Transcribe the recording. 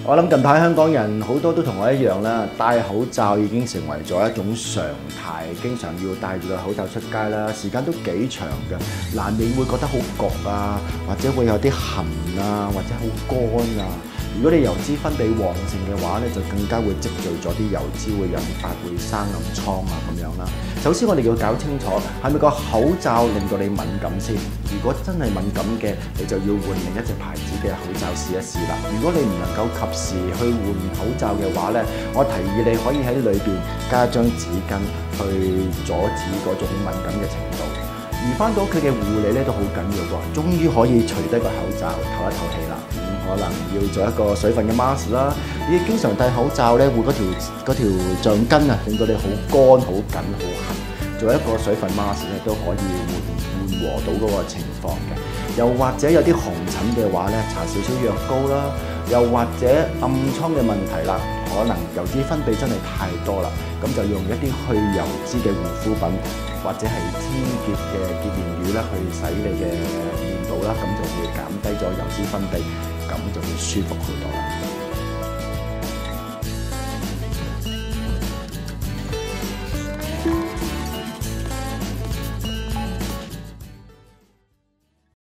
我諗近排香港人好多都同我一樣啦，戴口罩已經成為咗一種常態，經常要戴住個口罩出街啦，時間都幾長嘅，難免會覺得好焗啊，或者會有啲痕啊，或者好乾啊。如果你油脂分泌旺盛嘅話咧，就更加會積聚咗啲油脂，會引發會生暗瘡啊咁樣啦。首先我哋要搞清楚係咪個口罩令到你敏感先。如果真係敏感嘅，你就要換另一隻牌子嘅口罩試一試啦。如果你唔能夠及時去換口罩嘅話咧，我提議你可以喺裏邊加張紙巾去阻止嗰種敏感嘅程度。而翻到屋企嘅護理咧都好緊要喎，終於可以除低個口罩唞一唞氣啦。可能要做一個水分嘅 mask 啦。你經常戴口罩咧，會嗰條橡筋啊，令到你好乾、好緊、好痕。做一個水分 mask 咧，都可以緩和到嗰個情況嘅。又或者有啲紅疹嘅話咧，搽少少藥膏啦。又或者暗瘡嘅問題啦，可能油脂分泌真係太多啦，咁就用一啲去油脂嘅護膚品，或者係天潔嘅潔面乳啦，去洗你嘅面部啦，咁就會減低咗油脂分泌，咁就會舒服好多啦。